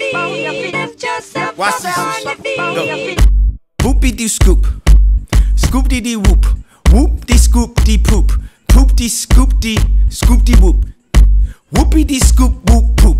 Watch this. Go. Whoopie dee scoop, scoop dee dee whoop, whoop dee scoop dee poop, poop dee scoop dee whoop. Whoopie dee scoop whoop poop.